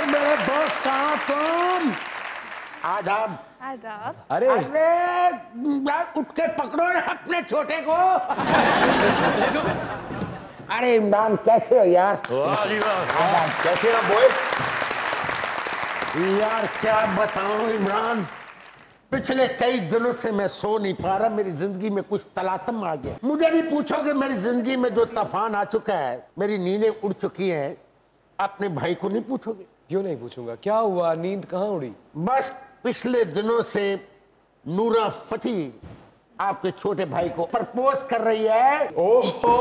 मेरे दोस्त कहाँ तुम? आदाब। आदाब। अरे यार उठ के पकड़ो ना अपने छोटे को। अरे इमरान कैसे हो यार? कैसे हो बॉय? यार क्या बताऊं इमरान, पिछले कई दिनों से मैं सो नहीं पा रहा। मेरी जिंदगी में कुछ तलातम आ गया। मुझे नहीं पूछोगे मेरी जिंदगी में जो तूफान आ चुका है, मेरी नींदें उड़ चुकी हैं। अपने भाई को नहीं पूछोगे? क्यों नहीं पूछूंगा, क्या हुआ? नींद कहाँ उड़ी? बस पिछले दिनों से नूरा फतेह आपके छोटे भाई को प्रपोज कर रही है। ओहो!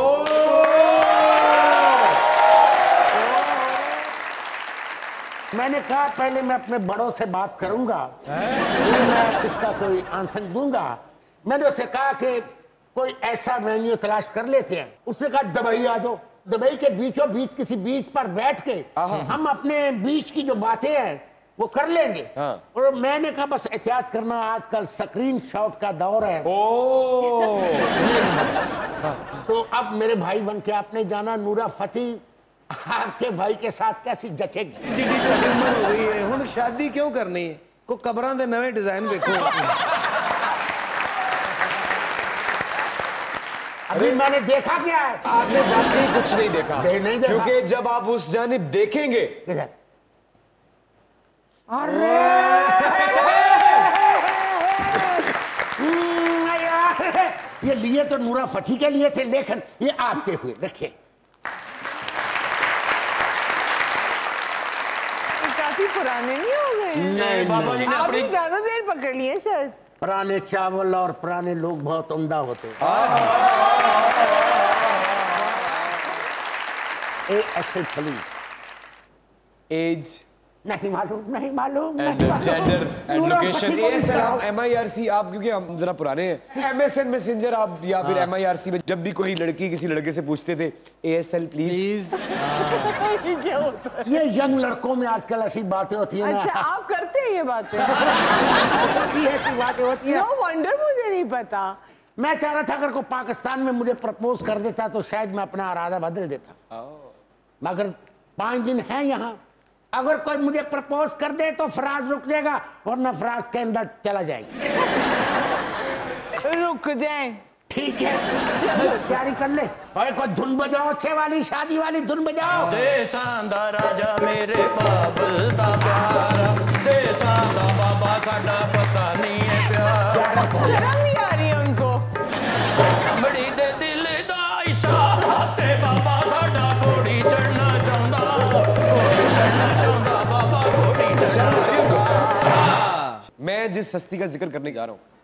मैंने कहा पहले मैं अपने बड़ों से बात करूंगा, फिर मैं इसका कोई आंसर दूंगा। मैंने उससे कहा कि कोई ऐसा वेन्यू तलाश कर लेते हैं। उसने कहा दुबई आ जाओ। दुबई के बीचों बीच किसी बीच पर बैठ के हम अपने बीच की जो बातें हैं वो कर लेंगे। और मैंने कहा बस एहतियात करना, आजकल स्क्रीन शॉट का दौर है। तो अब मेरे भाई बन के आपने जाना, नूरा फतेह आपके भाई के साथ कैसी जचेगी? जी उम्र हो गई है, हुण शादी क्यों करनी है? को कबरां दे नवे डिजाइन देखो। अभी मैंने देखा क्या है? आपने वाकई कुछ नहीं देखा। नहीं देखा। क्योंकि जब आप उस जानिब देखेंगे, अरे यार, ये लिए तो नूरा फतेह के लिए थे, लेकिन ये आपके हुए। रखिए। काफी पुराने नहीं हो गए? नहीं बाबा जी ने आपने अपनी ज्यादा देर पकड़ लिए शायद। पुराने चावल और पुराने लोग बहुत उम्दा होते हैं। ASL police. एज नहीं मालूम, नहीं मालूम, एंड नहीं मालूम। जेंडर एंड नूरा लोकेशन। फतेह को भी एएसएल बताओ। आप MIRC आप, क्योंकि हम जरा पुराने हैं, MSN मैसेंजर आप या फिर MIRC में जब भी कोई लड़की किसी लड़के से पूछते थे ASL प्लीज। ये क्या होता है? ये यंग लड़कों में आजकल ऐसी बातें होती है ना। अच्छा, आप करते हैं ये बातें? होती है, ऐसी बातें होती है। नो वंडर मुझे नहीं पता। मैं चाह रहा था अगर कोई पाकिस्तान में मुझे प्रपोज कर देता तो शायद मैं अपना इरादा बदल देता, मगर 5 दिन है यहाँ। अगर कोई मुझे प्रपोज कर दे तो फराज रुक जाएगा, वरना फराज के अंदर चला जाएगा। रुक जाए। ठीक है, तैयारी कर ले। और कोई धुन बजाओ, अच्छे वाली शादी वाली धुन बजाओ। देसां दा राजा मेरे बाबल दा प्यारा, देसां दा बाबा साडा पता नहीं है प्यारा। शर्म नहीं आ रही है उनको? अमड़ी दे दिल दा इशारा ते बाबा साडा घोड़ी चढ़ना चाहुंदा, घोड़ी चढ़ना चाहुंदा, बाबा घोड़ी चढ़ना चाहुंदा। मैं जिस हस्ती का जिक्र करने जा रहा हूँ